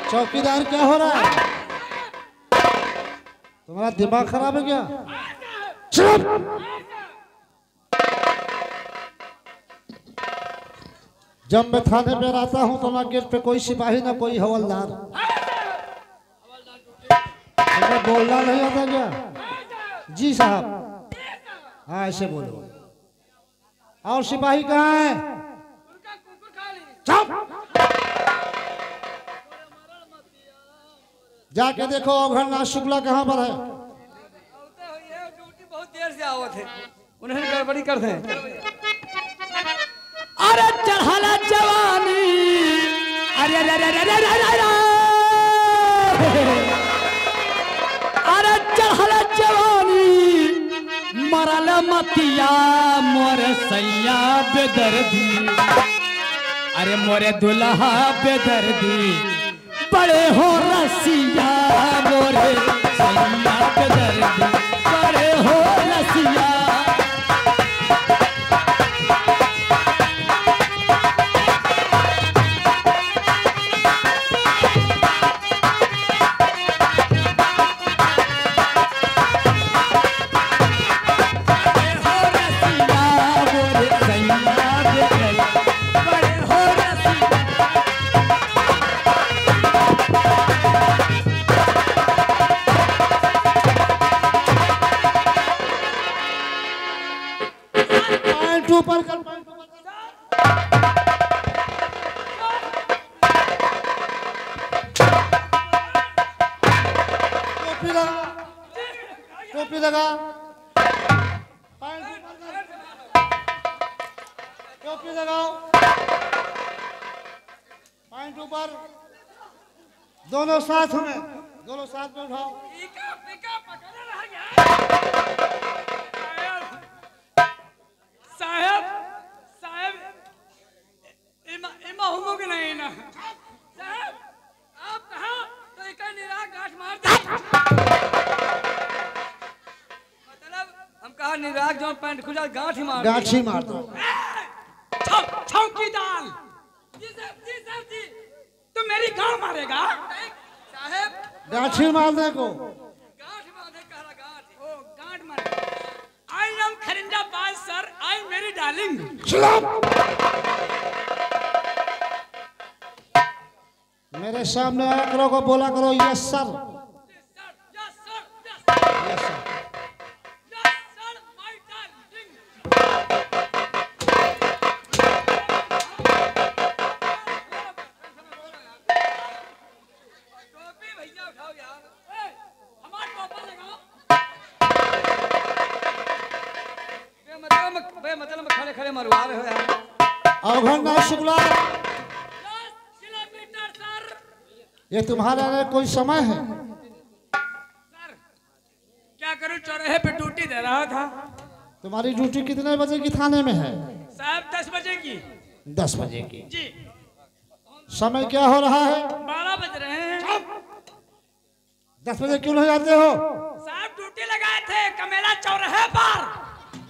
चौकीदार क्या हो रहा है? तुम्हारा दिमाग खराब है क्या? चुप! जब मैं थाने में आता हूँ तो ना गेट पे कोई सिपाही ना कोई हवलदार। तुम्हें बोलना नहीं आता क्या? जी साहब। हाँ ऐसे बोलो। और सिपाही कहाँ है? जाके देखो अवघड़नाथ शुक्ला कहाँ पर है। ड्यूटी बहुत देर से आवत है, उन्हें गड़बड़ी कर दे। अरे चढ़ाला जवानी, अरे अरे चढ़ाला जवानी, मरल मतिया मोर सैया बेदर्दी, अरे मोरे दुल्हा बेदर्दी, बड़े हो रसिया मोरे सैया बेदर्दी, बड़े हो रसिया। ऊपर कर टोपी लगा, टोपी लगा, टोपी लगाओ, पैंट ऊपर, दोनों साथ में, दोनों साथ में उठाओ। साहब साहब इमा हुमो के नहीं ना साहब, आप कहा तो एक निराग गांठ मार दे। मतलब हम कहा निराग जो पैंट खुजा गांठ ही मार दे, गांठ ही मार दो। चौकीदार जी साहब जी, तू मेरी गांठ मारेगा साहब? गांठ ही मारने को गांठ मारने कह रहा, गांठ ओ गांठ मार। आई एम खरिंजा बाज सर, आई मेरी डार्लिंग। मेरे सामने आया करो को बोला करो यस सर। मतलब खड़े खड़े मरवा रहे हो यार। अवघड़नाथ शुक्ला, ये तुम्हारा कोई समय है? सर क्या करूं, चौराहे पे ड्यूटी दे रहा था। तुम्हारी ड्यूटी कितने बजे की थाने में है? साहब 10 बजे की। 10 बजे की जी। समय क्या हो रहा है? 12 बज रहे हैं। 10 बजे क्यों नहीं जाते हो? साहब ड्यूटी लगाए थे कमेला चौराहे पर।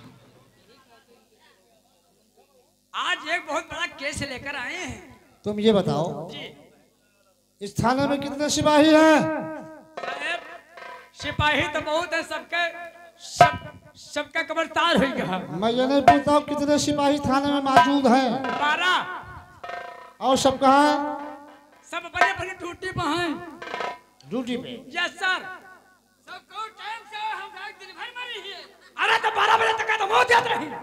आज एक बहुत बड़ा केस लेकर आए हैं। तुम ये बताओ जी, इस थाने में कितने सिपाही हैं? साहब सिपाही तो बहुत है, सबका कब्रस्तान हो गया। मैं ये नहीं पूछता हूँ कितने सिपाही थाने में मौजूद हैं। 12। और सब कहाँ हैं? सब अपनी अपनी ड्यूटी पर हैं। ड्यूटी पे? Yes sir. सबको टाइम से हम दिन भर में रही है। अरे तो 12 बजे तक तो मौत याद रही।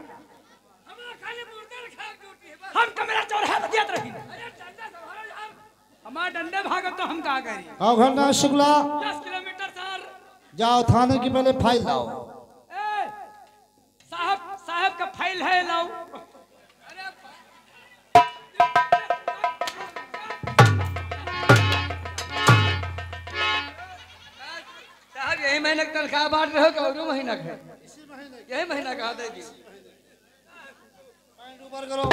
हम कमेरा चौराहे पर दियत रही। हमारे डंडे भागत तो हम कहा करी। Avghadnath Shukla, 10 kilometre sir. जाओ थाने की पहले फाइल लाओ। साहब का फाइल है, लाओ। साहब यही महीने की तनख्वाह बांट रहे हो कि और महीना का? यही महीना का देगी। ऊपर करो।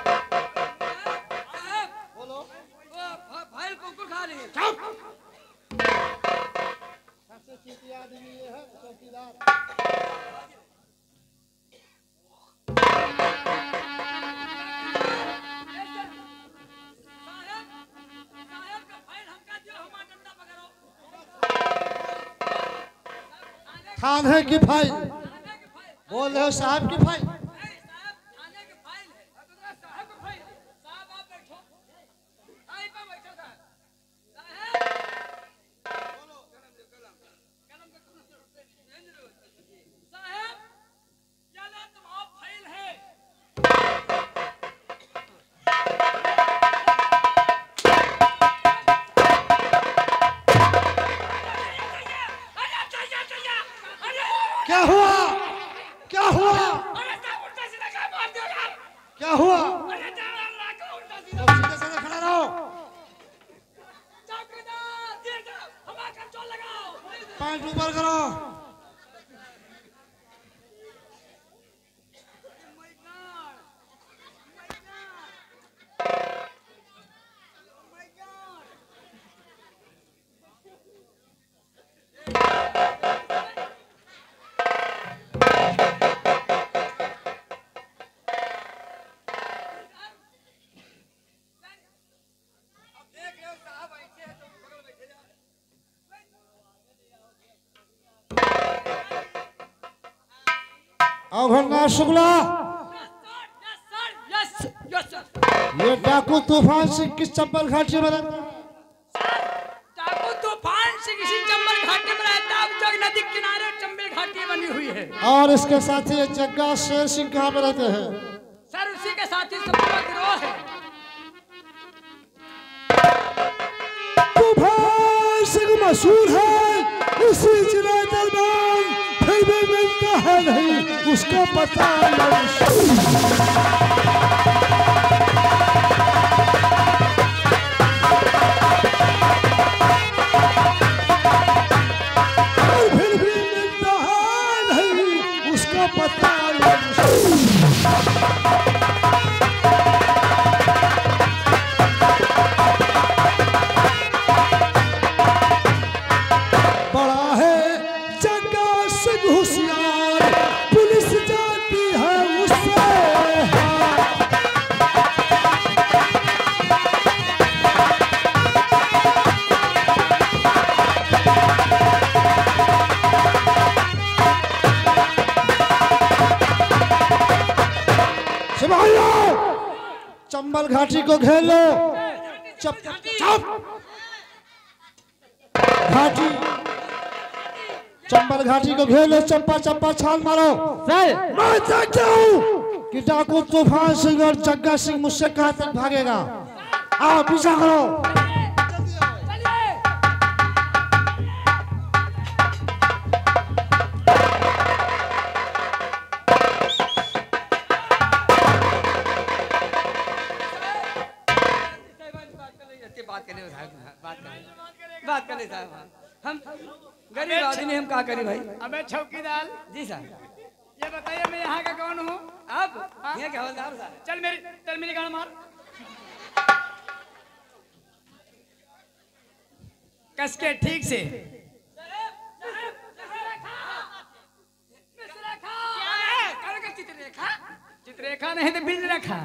बोलो। फाइल कुकुर खा रही है। सबसे चीटी आदमी ये है चौकीदार। साहब का फाइल हमका दिया थाने की फाइल बोल रहे हो साहब की फाइल। साहब थाने की फाइल है। साहब की फाइल। साहब आप बैठो। आई पे बैठो साहब। बोलो कलम साहब ये लो तुम्हारा फाइल है। क्या हुआ क्या हुआ अरे साहब उल्टा सीधा क्या मार दिया यार। क्या हुआ? अरे जान अल्लाह का उल्टा सीधा। अब सीधे सीधे खड़ा रहो। चौकीदार देर जाओ हवा कंट्रोल लगाओ। पैंट ऊपर करो। अवघड़ना शुक्ला ये डाकू तूफान सिंह किस चंबल घाटी में रहता है? डाकू तूफान सिंह इसी चंबल घाटी में रहता है। जग नदी किनारे चंबल घाटी बनी हुई है। और इसके साथी जग्गा शेर सिंह कहाँ पे रहते हैं? सर उसी के साथी सब पूरा गिरोह है। तूफान सिंह मशहूर है इसी जिला दरबार, फिर भी मिलता है नहीं उसका पता नहीं। और फिर भी मिलता है नहीं उसका पता नहीं। बड़ा है जग्गा सिंह होशियार, पुलिस जाती है उससे। सिपाहियों चंबल घाटी को घेर लो। चप चप घाटी चंबल घाटी को घेर लो। चप्पा चप्पा छाल मारो। सर मैं देखता हूँ कि डाकू तूफान सिंह और जग्गा सिंह मुझसे कहाँ तक भागेगा। आओ पीछा करो। बात करने साहब हम गरीब आदमी हम क्या करें भाई। अबे चौकीदार जी साहब ये बताइए मैं यहाँ का कौन हूँ? आप ये क्या हवलदार साहब। चल मेरी गाड़ मार। कस के ठीक से चित्ररेखा नहीं तो बिल रेखा।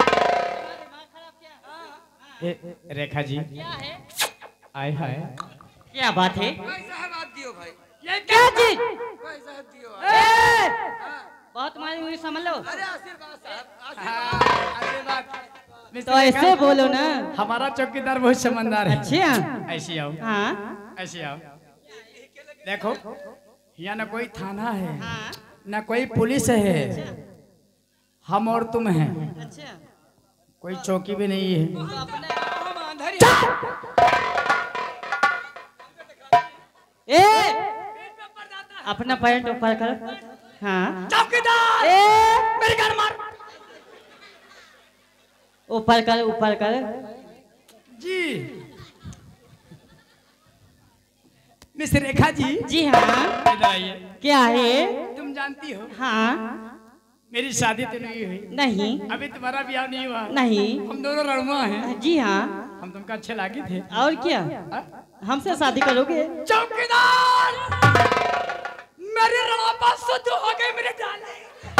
रेखा जी क्या है? आए हाय क्या बात है? भाई साहब आप दियो भाई। ये क्या चीज? भाई साहब दियो। बहुत मारी हुई समझ लो। अरे आशीर्वाद साहब आशीर्वाद। तो ऐसे बोलो ना। हमारा चौकीदार बहुत समझदार है। अच्छा ऐसे आओ हाँ ऐसे आओ। देखो यहाँ ना कोई थाना है हाँ ना कोई पुलिस है, हम और तुम हैं। अच्छा कोई चौकी भी नहीं है। तो अपने हम अंधर ही ए अपना पैंट ऊपर कर। हाँ चौकीदार ए मेरी गाड़ मार। ऊपर कर ऊपर कर। जी मिस रेखा जी जी हाँ इधर आइए। क्या है? तुम जानती हो हाँ मेरी शादी तो नहीं हुई, नहीं अभी तुम्हारा ब्याह नहीं हुआ। नहीं हम दोनों लड़ुआ हैं। जी हाँ हम तुमको अच्छे लागे थे। और क्या हमसे शादी करोगे? चौकीदार मेरी रवा शुद्ध हो गई मेरे डाले।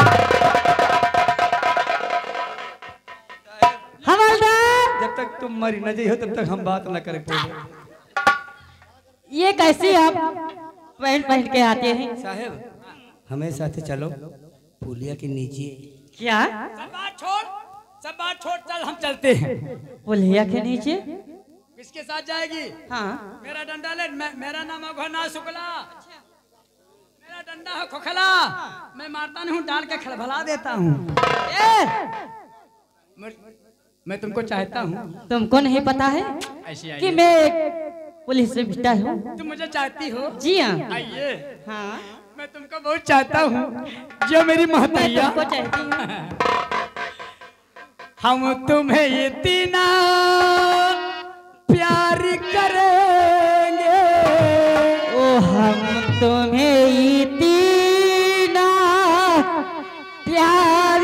हवलदार जब तक तुम मरी न जाइए तब तक हम बात न करें। ये कैसे आप पैंट पहन के आते हैं। साहब हमें साथ चलो पुलिया के नीचे। क्या सब बात छोड़ चल हम चलते हैं। पुलिया के नीचे? किसके साथ जाएगी? हाँ मेरा डंडा ले। मेरा नाम है घोना शुक्ला। मेरा डंडा है खोखला। मैं मारता नहीं हूँ, डाल के खड़भला देता हूँ। मैं तुमको चाहता हूँ। तुमको नहीं पता है ऐसी कि मैं एक पुलिस रिपोर्टर हूँ? तुम मुझे चाहती हो? जी हाँ। आइए। हाँ मैं तुमको बहुत चाहता हूँ, जो मेरी मैं महतैया। तुमको चाहती हूँ। हम तुम्हें इतना प्यार करेंगे। ओ हम तुम्हें इतना प्यार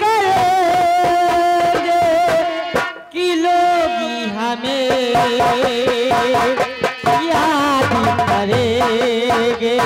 करेंगे कि लोग हमें याद करेंगे।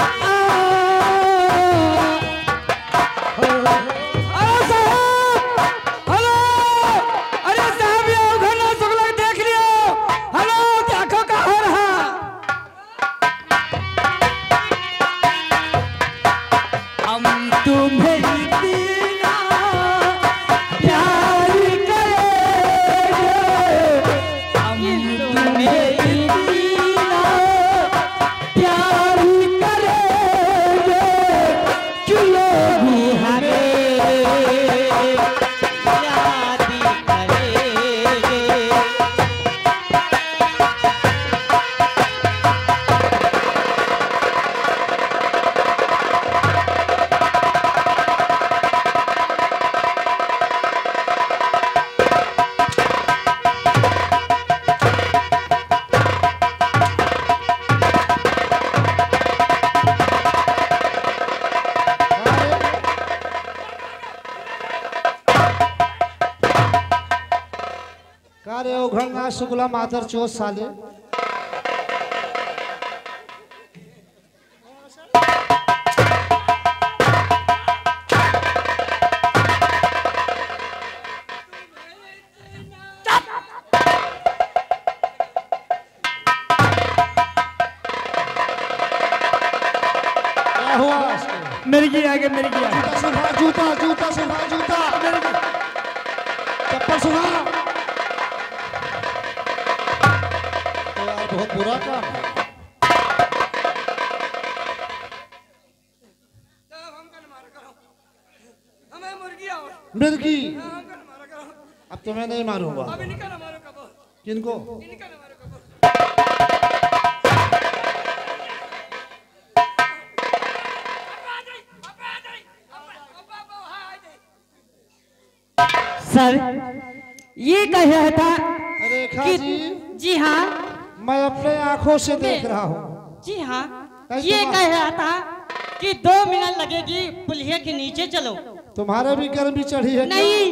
उघड़ना शुक्ला मादर चोत साले। मिर्गी आगे मिर्गी आगे। जूता जूता सुना जूता चप्पल सुना। तो यार बहुत बुरा काम है। मिर्गी अब तो मैं नहीं मारूंगा। किनको? सर ये कह रहा था रेखा कि जी, जी हाँ मैं अपने आंखों से देख रहा हूँ। जी हाँ कैसे ये बात? कह रहा था कि 2 मिनट लगेगी, पुलिया के नीचे चलो। तुम्हारे भी गर्मी चढ़ी है क्या? नहीं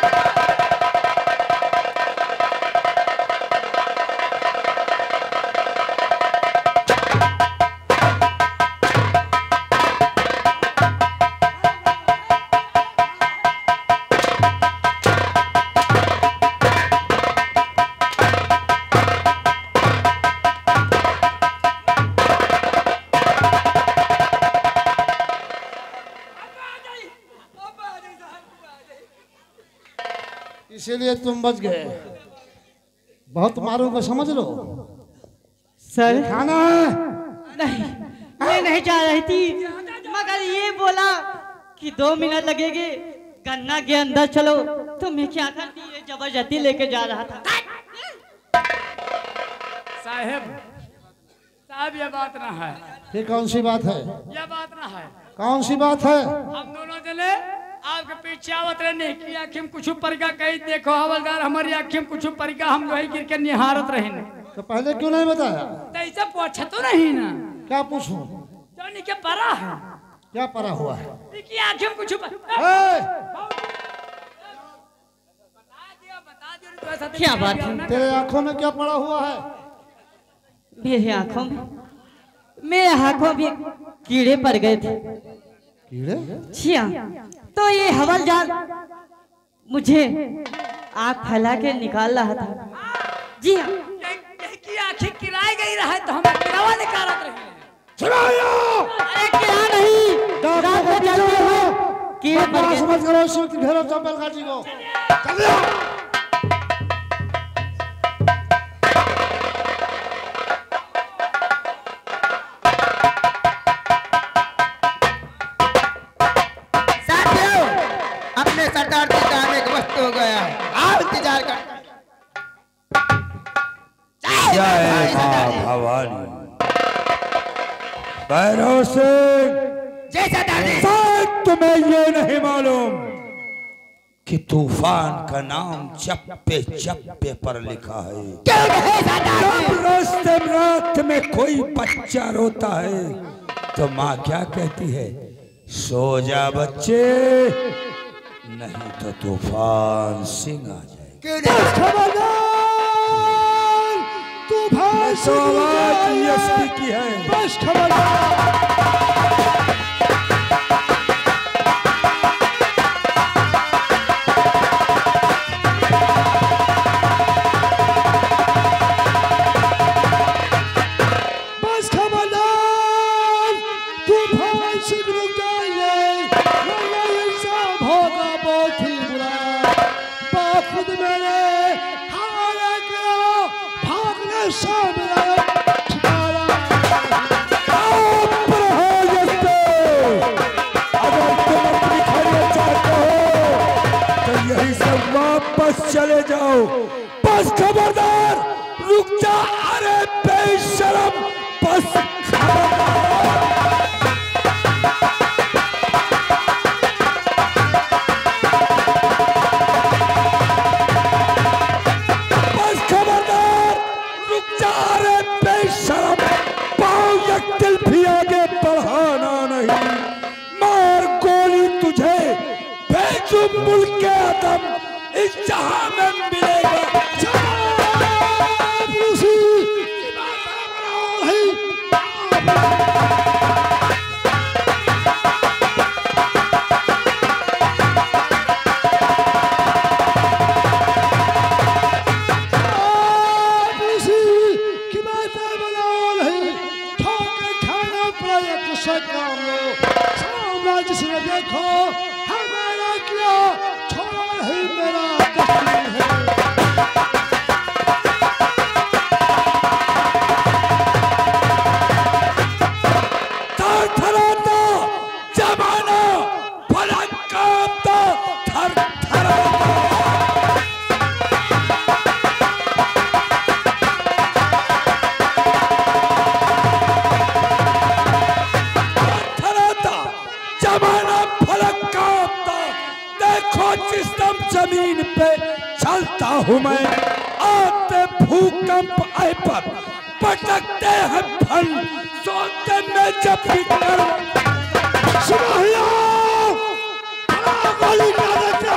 इसीलिए तुम बच गए। बहुत मारूंगा समझ लो। सर खाना है? नहीं मैं नहीं जा रही थी, मगर ये बोला कि 2 मिनट लगेंगे, गन्ना के अंदर चलो। तो मैं क्या करती, ये जबरदस्ती लेके जा रहा था। साहब ये बात ना है। ये कौन सी बात है? ये बात ना है। कौन सी बात है? हम दोनों जने आपके पीछे आवत रहे की आँखी में कुछ परिका कही देखो हवलदार, हमारी आँखी में कुछ परिका, हम वही गिर के निहारत रहे न। तो पहले क्यों नहीं बताया? तो ऐसा पूछा तो नहीं ना। क्या पूछूं? तो नहीं क्या परा है? क्या पड़ा हुआ है? की आँखी में कुछ ए! बता दियो क्या बात है? तेरे आंखों में क्या पड़ा हुआ है? मेरे आंखों में कीड़े पड़ गए थे। कीड़े? जी हाँ, तो ये हवलदार मुझे आँख फैला के निकाल रहा था। जी हाँ की आँखें किराए गई रहा तो हम किरावा निकालत रहे। अरे क्या नहीं रात को चलते हुए कीड़े पड़ गए। समझ करो शिव की घेरो चंपल काटी को चलिए। साथियों, अपने सरदार के काम एक वक्त हो गया, आप इंतजार कर। जय मां भवानी। भैरव सिंह, जय सरदार जी। शायद तुम्हें ये नहीं मालूम कि तूफान का नाम चप्पे चप्पे पर लिखा है। क्यों नहीं सरदार जी? जब रास्ते में रात में कोई बच्चा रोता है तो माँ क्या कहती है? सो जा बच्चे, नहीं तो तूफान सिंह आ जाएगा। क्यों नहीं? तूफान तो आवाज एसपी की है। बस खबरदार। बस खबरदार, तूफान से रुक जाइए, वरना ये सब होगा बहुत ही बुरा। बाखुद मेरे हवाले करो, भागने सामने ठिकाना। अगर तुम अपनी खैरियत चाहते हो तो यही सब वापस चले जाओ। बस खबरदार, रुक जा। अरे बेशरम, बस खबरदार। बस खबरदार, रुक जा। अरे बेशरम, पाँव एक दिल भी आगे बढ़ाना नहीं। मार गोली तुझे भेजू मुल्क के आदम इस जहां में मिलेगा। जिसने देखो हमारा किया, छोड़ा ही मेरा कश्मीर है। थरथराता जमाना, फलक कांपता, थरथराता। थरथराता जमाना, फलक कांपता। देखो जिस दम जमीन पे चलता हूँ मैं, आते भूकंप आए पर पटकते हैं फल, सोते में जब भी कर। सिपाहियों, गोली का